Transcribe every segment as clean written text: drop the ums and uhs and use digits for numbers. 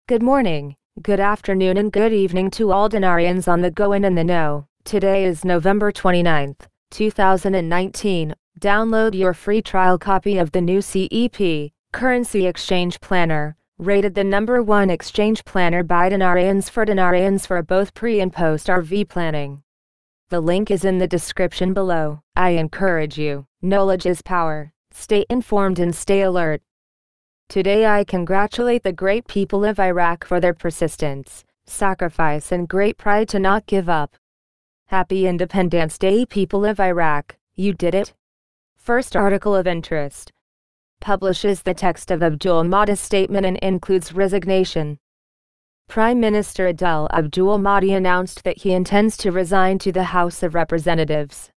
Good morning, good afternoon and good evening to all Denarians on the go and in the know. Today is November 29th, 2019. Download your free trial copy of the new CEP, Currency Exchange Planner, rated the #1 exchange planner by Denarians for both pre and post RV planning. The link is in the description below. I encourage you. Knowledge is power. Stay informed and stay alert. Today I congratulate the great people of Iraq for their persistence, sacrifice and great pride to not give up. Happy Independence Day, people of Iraq, you did it. First article of interest. Publishes the text of Abdul Mahdi's statement and includes resignation. Prime Minister Adel Abdul Mahdi announced that he intends to resign to the House of Representatives.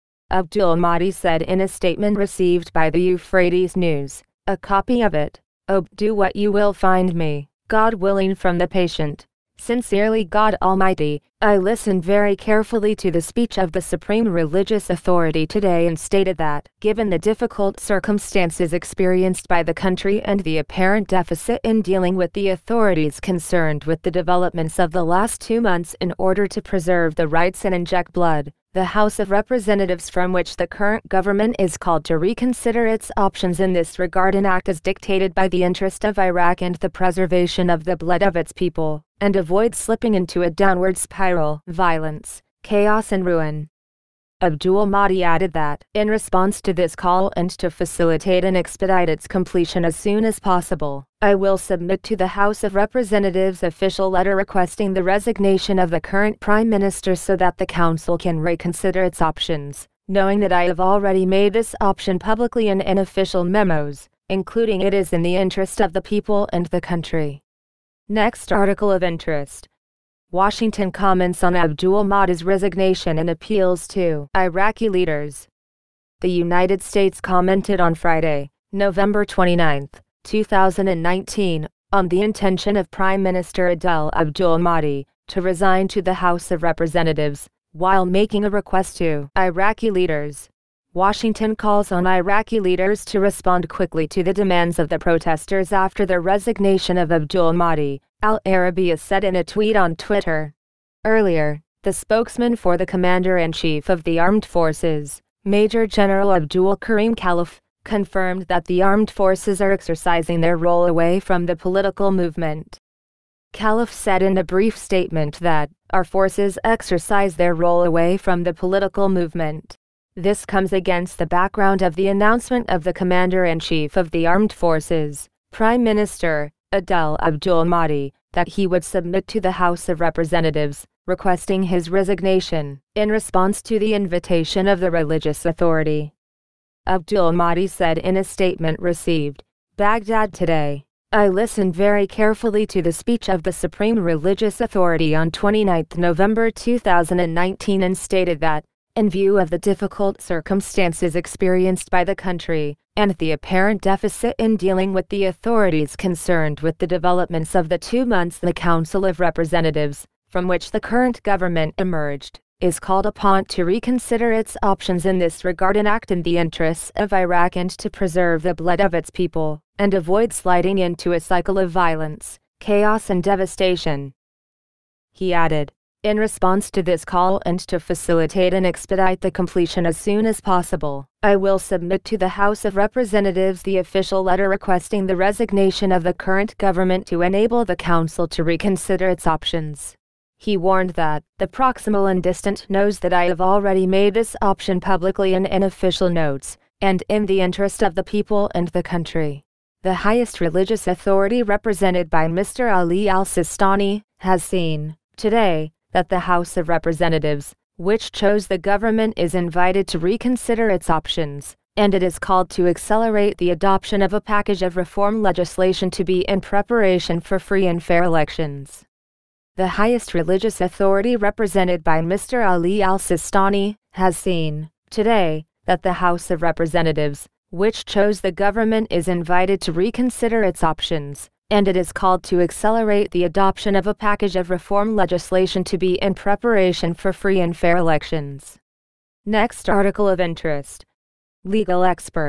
Abdul Mahdi said in a statement received by the Euphrates News, a copy of it, "Oh, do what you will find me, God willing, from the patient. Sincerely, God Almighty." I listened very carefully to the speech of the Supreme Religious Authority today and stated that, given the difficult circumstances experienced by the country and the apparent deficit in dealing with the authorities concerned with the developments of the last 2 months in order to preserve the rights and inject blood, the House of Representatives, from which the current government is called to reconsider its options in this regard and act as dictated by the interest of Iraq and the preservation of the blood of its people, and avoid slipping into a downward spiral, violence, chaos and ruin. Abdul Mahdi added that, in response to this call and to facilitate and expedite its completion as soon as possible, I will submit to the House of Representatives official letter requesting the resignation of the current Prime Minister so that the Council can reconsider its options, knowing that I have already made this option publicly in official memos, including it is in the interest of the people and the country. Next article of interest. Washington comments on Abdul Mahdi's resignation and appeals to Iraqi leaders. The United States commented on Friday, November 29, 2019, on the intention of Prime Minister Adel Abdul Mahdi to resign to the House of Representatives, while making a request to Iraqi leaders. Washington calls on Iraqi leaders to respond quickly to the demands of the protesters after the resignation of Abdul Mahdi, Al Arabiya said in a tweet on Twitter. Earlier, the spokesman for the Commander-in-Chief of the Armed Forces, Major General Abdul Karim Khalaf, confirmed that the armed forces are exercising their role away from the political movement. Khalaf said in a brief statement that, "Our forces exercise their role away from the political movement." This comes against the background of the announcement of the Commander-in-Chief of the Armed Forces, Prime Minister Adel Abdul Mahdi, that he would submit to the House of Representatives, requesting his resignation, in response to the invitation of the religious authority. Abdul Mahdi said in a statement received, Baghdad today, I listened very carefully to the speech of the Supreme Religious Authority on 29 November 2019 and stated that, in view of the difficult circumstances experienced by the country, and the apparent deficit in dealing with the authorities concerned with the developments of the 2 months, the Council of Representatives, from which the current government emerged, is called upon to reconsider its options in this regard and act in the interests of Iraq and to preserve the blood of its people, and avoid sliding into a cycle of violence, chaos and devastation. He added, in response to this call and to facilitate and expedite the completion as soon as possible, I will submit to the House of Representatives the official letter requesting the resignation of the current government to enable the Council to reconsider its options. He warned that, the proximal and distant knows that I have already made this option publicly in official notes, and in the interest of the people and the country. The highest religious authority represented by Mr. Ali al-Sistani, has seen, today, that the House of Representatives, which chose the government, is invited to reconsider its options, and it is called to accelerate the adoption of a package of reform legislation to be in preparation for free and fair elections. The highest religious authority represented by Mr. Ali al-Sistani, has seen, today, that the House of Representatives, which chose the government, is invited to reconsider its options, and it is called to accelerate the adoption of a package of reform legislation to be in preparation for free and fair elections. Next article of interest. Legal expert.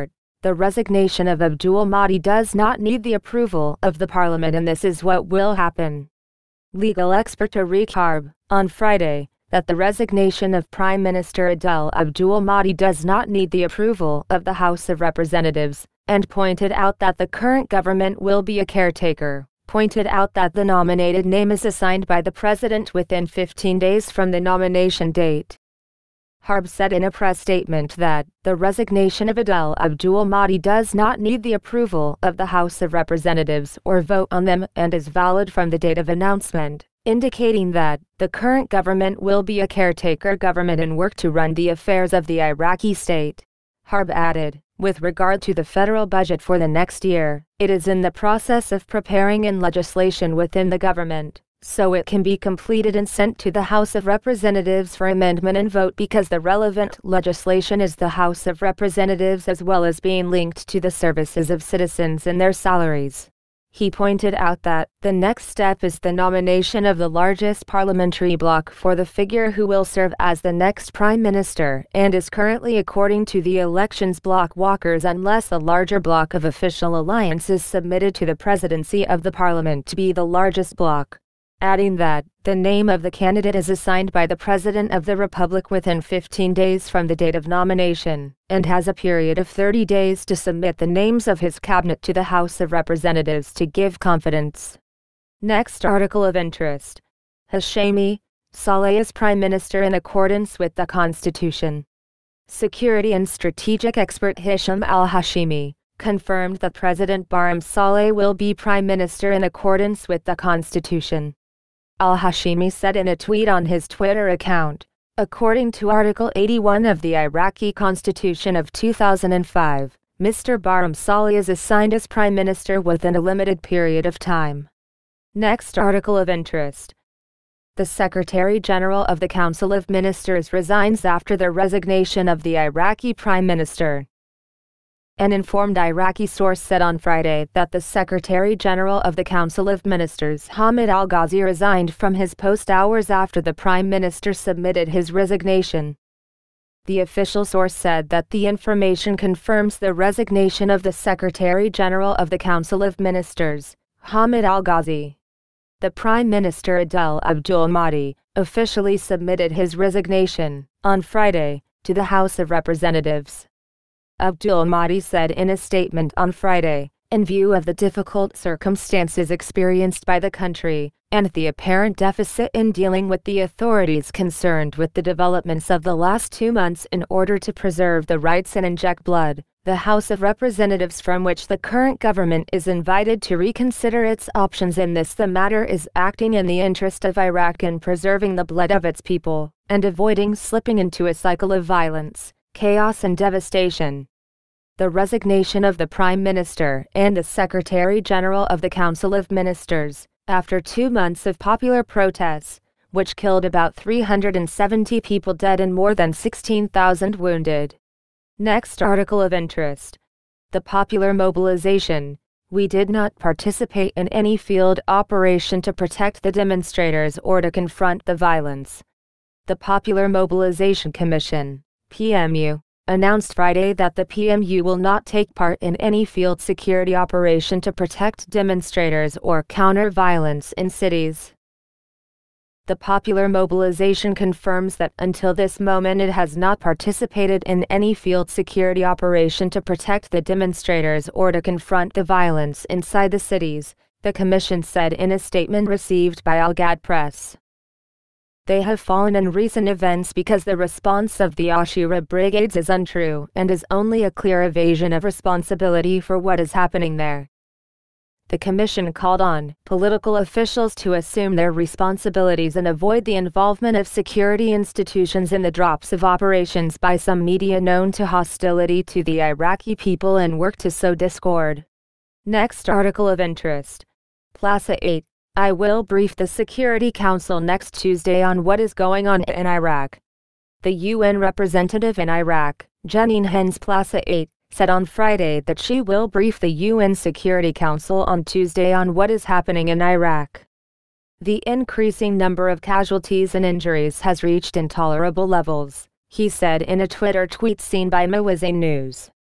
The resignation of Abdul Mahdi does not need the approval of the parliament, and this is what will happen. Legal expert Tariq Harb, on Friday, that the resignation of Prime Minister Adel Abdul Mahdi does not need the approval of the House of Representatives, and pointed out that the current government will be a caretaker, pointed out that the nominated name is assigned by the president within 15 days from the nomination date. Harb said in a press statement that the resignation of Adel Abdul Mahdi does not need the approval of the House of Representatives or vote on them and is valid from the date of announcement, indicating that the current government will be a caretaker government and work to run the affairs of the Iraqi state. Harb added, with regard to the federal budget for the next year, it is in the process of preparing in legislation within the government, so it can be completed and sent to the House of Representatives for amendment and vote because the relevant legislation is the House of Representatives as well as being linked to the services of citizens and their salaries. He pointed out that the next step is the nomination of the largest parliamentary bloc for the figure who will serve as the next prime minister and is currently according to the elections bloc walkers unless a larger bloc of official alliance is submitted to the presidency of the parliament to be the largest bloc, adding that the name of the candidate is assigned by the President of the Republic within 15 days from the date of nomination, and has a period of 30 days to submit the names of his cabinet to the House of Representatives to give confidence. Next article of interest. Hashemi Saleh is Prime Minister in accordance with the Constitution. Security and strategic expert Hisham al-Hashimi confirmed that President Barham Saleh will be Prime Minister in accordance with the Constitution. Al-Hashimi said in a tweet on his Twitter account, according to Article 81 of the Iraqi Constitution of 2005, Mr. Barham Saleh is assigned as Prime Minister within a limited period of time. Next article of interest. The Secretary General of the Council of Ministers resigns after the resignation of the Iraqi Prime Minister. An informed Iraqi source said on Friday that the Secretary General of the Council of Ministers Hamid Al-Ghazi resigned from his post hours after the Prime Minister submitted his resignation. The official source said that the information confirms the resignation of the Secretary General of the Council of Ministers, Hamid Al-Ghazi. The Prime Minister Adel Abdul Mahdi officially submitted his resignation on Friday to the House of Representatives. Abdul Mahdi said in a statement on Friday, in view of the difficult circumstances experienced by the country, and the apparent deficit in dealing with the authorities concerned with the developments of the last 2 months in order to preserve the rights and inject blood, the House of Representatives from which the current government is invited to reconsider its options in this the matter is acting in the interest of Iraq in preserving the blood of its people, and avoiding slipping into a cycle of violence, chaos and devastation. The resignation of the Prime Minister and the Secretary General of the Council of Ministers, after 2 months of popular protests, which killed about 370 people dead and more than 16,000 wounded. Next article of interest. The popular mobilization. We did not participate in any field operation to protect the demonstrators or to confront the violence. The Popular Mobilization Commission, PMU, announced Friday that the PMU will not take part in any field security operation to protect demonstrators or counter violence in cities. The Popular Mobilization confirms that until this moment it has not participated in any field security operation to protect the demonstrators or to confront the violence inside the cities, the Commission said in a statement received by Al Ghad Press. They have fallen in recent events because the response of the Ashura brigades is untrue and is only a clear evasion of responsibility for what is happening there. The Commission called on political officials to assume their responsibilities and avoid the involvement of security institutions in the drops of operations by some media known to hostility to the Iraqi people and work to sow discord. Next article of interest. Plaza 8. I will brief the Security Council next Tuesday on what is going on in Iraq. The UN representative in Iraq, Jeanine Hennis-Plasschaert 8, said on Friday that she will brief the UN Security Council on Tuesday on what is happening in Iraq. The increasing number of casualties and injuries has reached intolerable levels, he said in a Twitter tweet seen by Mawazin News.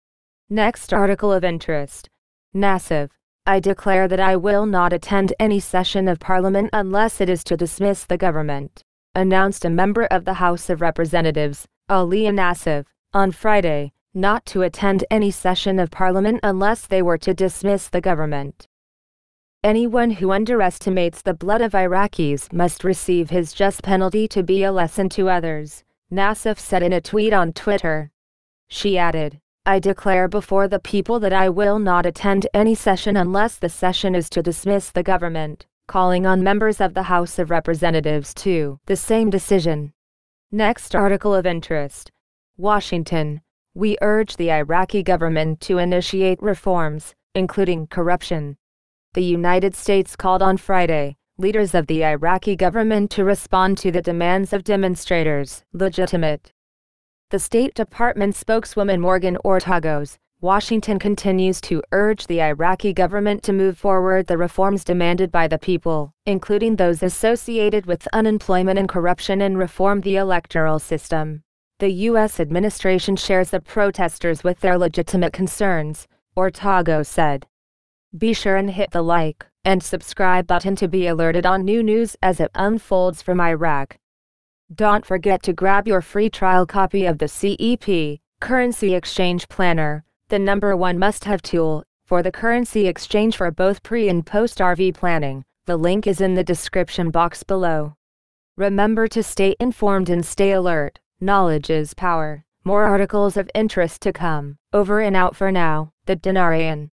Next article of interest. Nassif. I declare that I will not attend any session of Parliament unless it is to dismiss the government, announced a member of the House of Representatives, Aliya Nassif, on Friday, not to attend any session of Parliament unless they were to dismiss the government. Anyone who underestimates the blood of Iraqis must receive his just penalty to be a lesson to others, Nassif said in a tweet on Twitter. She added, I declare before the people that I will not attend any session unless the session is to dismiss the government, calling on members of the House of Representatives to the same decision. Next article of interest. Washington. We urge the Iraqi government to initiate reforms, including corruption. The United States called on Friday leaders of the Iraqi government to respond to the demands of demonstrators, legitimate. The State Department spokeswoman Morgan Ortagos, Washington continues to urge the Iraqi government to move forward the reforms demanded by the people, including those associated with unemployment and corruption, and reform the electoral system. The U.S. administration shares the protesters with their legitimate concerns, Ortagos said. Be sure and hit the like and subscribe button to be alerted on new news as it unfolds from Iraq. Don't forget to grab your free trial copy of the CEP, Currency Exchange Planner, the #1 must-have tool for the currency exchange for both pre- and post-RV planning. The link is in the description box below. Remember to stay informed and stay alert. Knowledge is power. More articles of interest to come. Over and out for now. The Dinarian.